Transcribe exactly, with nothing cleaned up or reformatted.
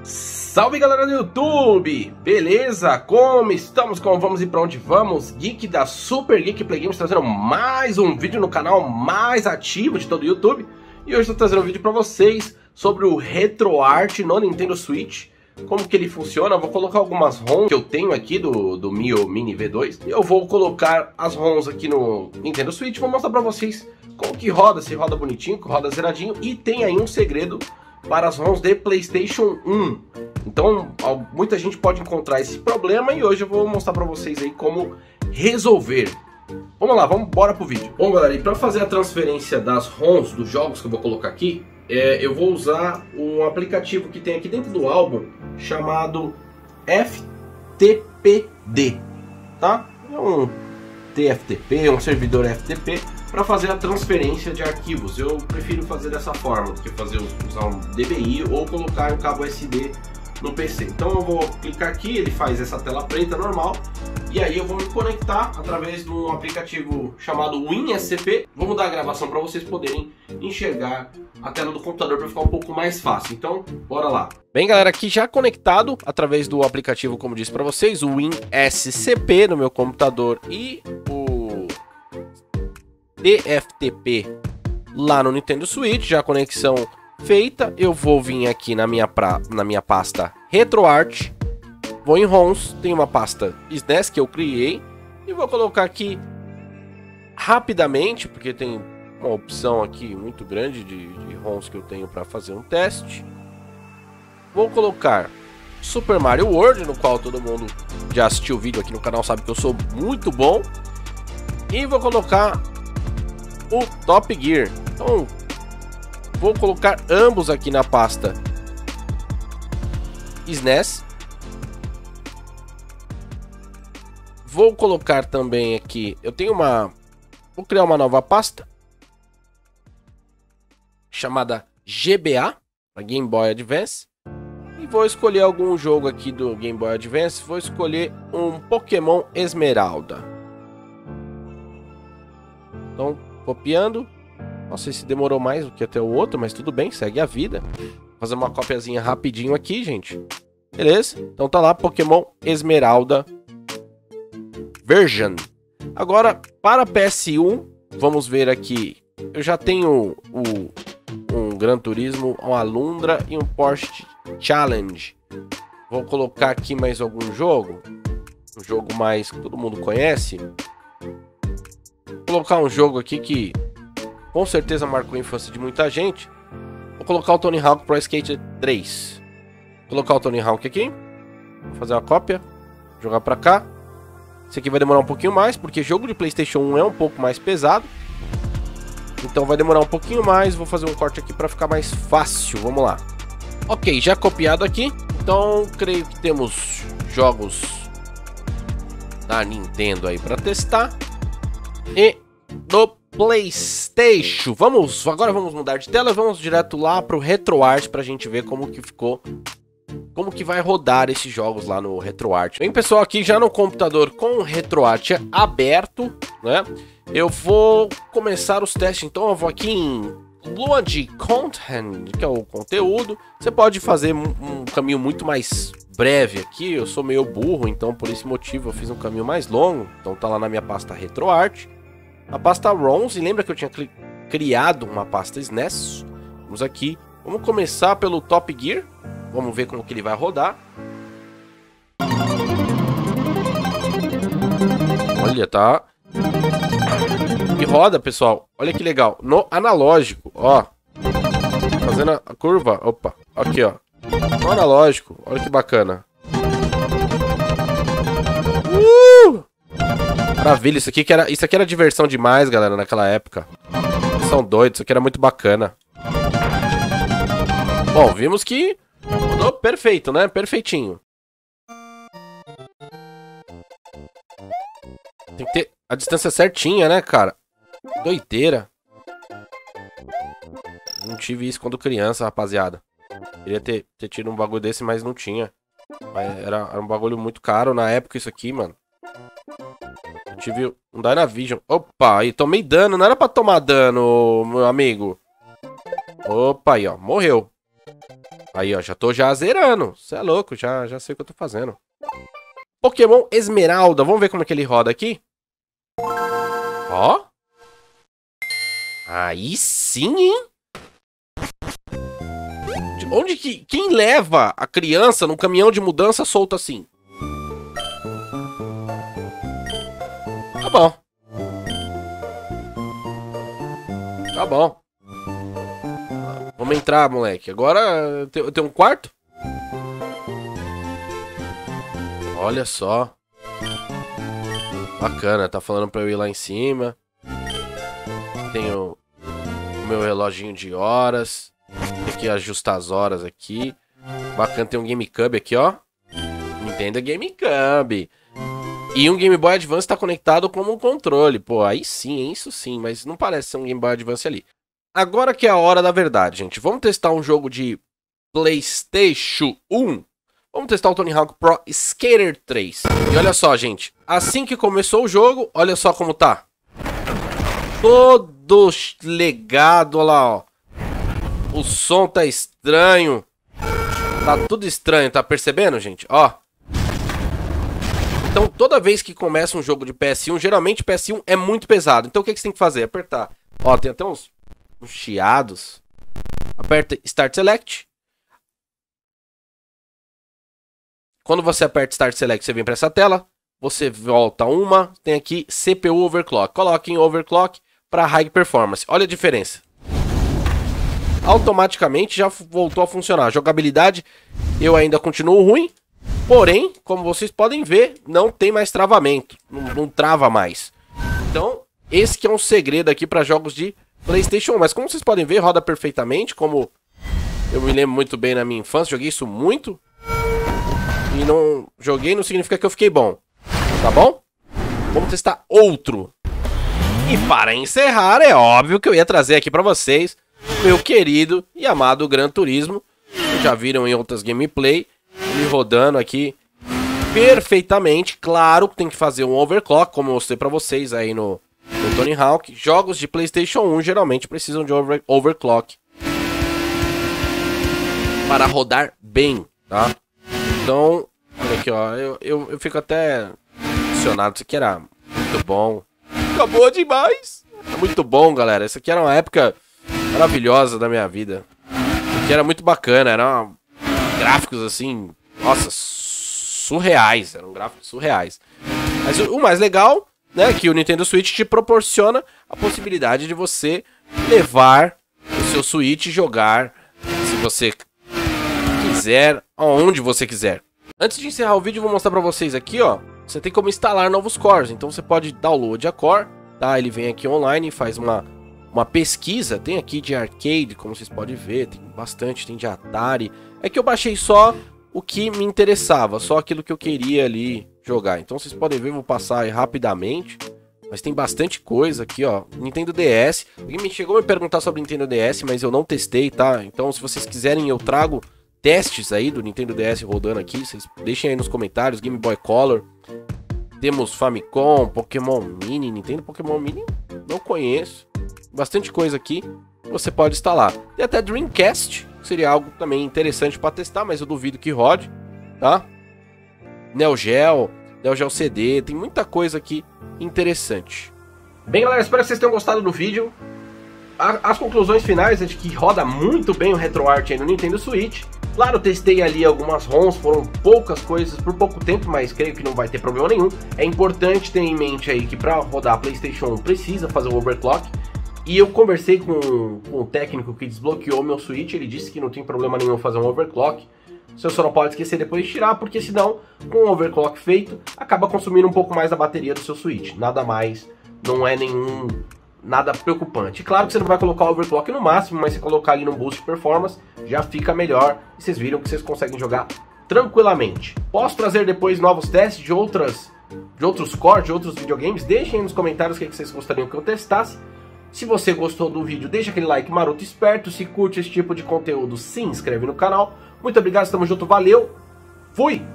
Salve galera do YouTube, beleza? Como estamos? Como vamos e pra onde vamos? Geek da Super Geek Play Games trazendo mais um vídeo no canal mais ativo de todo o YouTube. E hoje estou trazendo um vídeo pra vocês sobre o RetroArch no Nintendo Switch. Como que ele funciona, eu vou colocar algumas ROMs que eu tenho aqui do, do Mio Mini V dois. E eu vou colocar as ROMs aqui no Nintendo Switch, vou mostrar pra vocês como que roda, se roda bonitinho, que roda zeradinho. E tem aí um segredo para as ROMs de PlayStation um. Então, muita gente pode encontrar esse problema e hoje eu vou mostrar para vocês aí como resolver. Vamos lá, vamos embora pro vídeo. Bom, galera, e para fazer a transferência das ROMs dos jogos que eu vou colocar aqui, é, eu vou usar um aplicativo que tem aqui dentro do álbum chamado F T P D, tá? É um T F T P, um servidor F T P para fazer a transferência de arquivos. Eu prefiro fazer dessa forma do que fazer usar um D B I ou colocar um cabo U S B no P C. Então eu vou clicar aqui, ele faz essa tela preta normal e aí eu vou me conectar através de um aplicativo chamado WinSCP. Vou mudar a gravação para vocês poderem enxergar a tela do computador para ficar um pouco mais fácil. Então, bora lá. Bem, galera, aqui já conectado através do aplicativo, como disse para vocês, o WinSCP no meu computador e o T F T P lá no Nintendo Switch, já a conexão feita. Eu vou vir aqui na minha, pra, na minha pasta RetroArch, vou em ROMs, tem uma pasta S N E S que eu criei e vou colocar aqui rapidamente, porque tem uma opção aqui muito grande de, de ROMs que eu tenho para fazer um teste. Vou colocar Super Mario World, no qual todo mundo já assistiu o vídeo aqui no canal, sabe que eu sou muito bom, e vou colocar o Top Gear. Então vou colocar ambos aqui na pasta S N E S. Vou colocar também aqui, eu tenho uma, vou criar uma nova pasta chamada G B A, para Game Boy Advance, e vou escolher algum jogo aqui do Game Boy Advance. Vou escolher um Pokémon Esmeralda. Então, copiando. Não sei se demorou mais do que até o outro, mas tudo bem, segue a vida. Vou fazer uma copiazinha rapidinho aqui, gente. Beleza? Então tá lá, Pokémon Esmeralda Version. Agora, para P S um, vamos ver aqui. Eu já tenho o, um Gran Turismo, um Alundra e um Porsche Challenge. Vou colocar aqui mais algum jogo. Um jogo mais que todo mundo conhece. Vou colocar um jogo aqui que com certeza marcou a infância de muita gente. Vou colocar o Tony Hawk Pro Skater três. Vou colocar o Tony Hawk aqui. Vou fazer uma cópia. Jogar pra cá. Esse aqui vai demorar um pouquinho mais, porque jogo de PlayStation um é um pouco mais pesado. Então vai demorar um pouquinho mais. Vou fazer um corte aqui pra ficar mais fácil. Vamos lá. Ok, já copiado aqui. Então creio que temos jogos da Nintendo aí pra testar. E do PlayStation. Vamos, agora vamos mudar de tela, vamos direto lá pro RetroArch pra gente ver como que ficou, como que vai rodar esses jogos lá no RetroArch. Bem, pessoal, aqui já no computador com o RetroArch aberto, né? Eu vou começar os testes, então eu vou aqui em Load Content, que é o conteúdo. Você pode fazer um, um caminho muito mais breve aqui, eu sou meio burro, então por esse motivo eu fiz um caminho mais longo. Então tá lá na minha pasta RetroArch. A pasta ROMs, e lembra que eu tinha criado uma pasta S N E S? Vamos aqui, vamos começar pelo Top Gear. Vamos ver como que ele vai rodar. Olha, tá. E roda, pessoal. Olha que legal. No analógico, ó. Fazendo a curva. Opa, aqui, ó. No analógico. Olha que bacana. Uh! Maravilha, isso aqui, que era, isso aqui era diversão demais, galera, naquela época. Vocês são doidos, isso aqui era muito bacana. Bom, vimos que rodou perfeito, né? Perfeitinho. Tem que ter a distância certinha, né, cara? Doideira. Não tive isso quando criança, rapaziada. Queria ter, ter tido um bagulho desse, mas não tinha. Mas era, era um bagulho muito caro na época isso aqui, mano. Eu tive um Dynavision. Opa, aí tomei dano. Não era pra tomar dano, meu amigo. Opa, aí, ó. Morreu. Aí, ó, já tô já zerando. Você é louco, já, já sei o que eu tô fazendo. Pokémon Esmeralda. Vamos ver como é que ele roda aqui? Ó. Aí sim, hein? De onde que... Quem leva a criança num caminhão de mudança solto assim? Tá bom. Tá bom. Vamos entrar, moleque. Agora tem, tem um quarto? Olha só. Bacana, tá falando pra eu ir lá em cima. Tenho o meu reloginho de horas. Tem que ajustar as horas aqui. Bacana, tem um GameCube aqui, ó. Nintendo GameCube. E um Game Boy Advance tá conectado como um controle. Pô, aí sim, isso sim. Mas não parece ser um Game Boy Advance ali. Agora que é a hora da verdade, gente. Vamos testar um jogo de PlayStation um. Vamos testar o Tony Hawk Pro Skater três. E olha só, gente. Assim que começou o jogo, olha só como tá. Todo legado, olha lá, ó. O som tá estranho. Tá tudo estranho, tá percebendo, gente? Ó. Então, toda vez que começa um jogo de P S um, geralmente P S um é muito pesado. Então, o que, que você tem que fazer? Apertar. Ó, tem até uns, uns chiados. Aperta Start Select. Quando você aperta Start Select, você vem para essa tela. Você volta uma. Tem aqui C P U Overclock. Coloque em Overclock para High Performance. Olha a diferença. Automaticamente já voltou a funcionar. A jogabilidade eu ainda continuo ruim. Porém, como vocês podem ver, não tem mais travamento. Não, não trava mais. Então, esse que é um segredo aqui para jogos de PlayStation um. Mas como vocês podem ver, roda perfeitamente. Como eu me lembro muito bem na minha infância. Joguei isso muito. E não joguei não significa que eu fiquei bom. Tá bom? Vamos testar outro. E para encerrar, é óbvio que eu ia trazer aqui para vocês meu querido e amado Gran Turismo. Vocês já viram em outras gameplay. Ele rodando aqui perfeitamente. Claro que tem que fazer um overclock, como eu mostrei para vocês aí no, no Tony Hawk. Jogos de PlayStation um geralmente precisam de over, overclock para rodar bem, tá? Então, olha aqui, ó. Eu, eu, eu fico até emocionado. Isso aqui era muito bom. Acabou demais. É muito bom, galera. Isso aqui era uma época maravilhosa da minha vida. Isso aqui era muito bacana. Eram gráficos assim, nossa, surreais. Eram gráficos surreais. Mas o, o mais legal, né, é que o Nintendo Switch te proporciona a possibilidade de você levar o seu Switch e jogar, se você quiser, aonde você quiser. Antes de encerrar o vídeo, eu vou mostrar pra vocês aqui, ó. Você tem como instalar novos cores. Então você pode download a core, tá? Ele vem aqui online e faz uma, uma pesquisa. Tem aqui de arcade, como vocês podem ver. Tem bastante, tem de Atari. É que eu baixei só o que me interessava, só aquilo que eu queria ali jogar. Então vocês podem ver, vou passar aí rapidamente. Mas tem bastante coisa aqui, ó. Nintendo D S. Alguém me chegou a me perguntar sobre Nintendo D S, mas eu não testei, tá? Então se vocês quiserem, eu trago testes aí do Nintendo D S rodando aqui, vocês deixem aí nos comentários. Game Boy Color, temos Famicom, Pokémon Mini, Nintendo Pokémon Mini, não conheço. Bastante coisa aqui, você pode instalar. Tem até Dreamcast, que seria algo também interessante para testar, mas eu duvido que rode, tá? Neo Geo, Neo Geo C D, tem muita coisa aqui interessante. Bem, galera, espero que vocês tenham gostado do vídeo. As conclusões finais é de que roda muito bem o RetroArch aí no Nintendo Switch. Claro, testei ali algumas ROMs, foram poucas coisas por pouco tempo, mas creio que não vai ter problema nenhum. É importante ter em mente aí que para rodar a PlayStation um precisa fazer o overclock. E eu conversei com, com o técnico que desbloqueou meu Switch, ele disse que não tem problema nenhum fazer um overclock. Você só não pode esquecer depois de tirar, porque senão, com o overclock feito, acaba consumindo um pouco mais da bateria do seu Switch. Nada mais, não é nenhum... nada preocupante. Claro que você não vai colocar o overclock no máximo, mas se colocar ali no boost de performance, já fica melhor. E vocês viram que vocês conseguem jogar tranquilamente. Posso trazer depois novos testes de outras, de outros cores, de outros videogames? Deixem aí nos comentários o que vocês gostariam que eu testasse. Se você gostou do vídeo, deixa aquele like maroto esperto. Se curte esse tipo de conteúdo, se inscreve no canal. Muito obrigado, estamos junto, valeu, fui!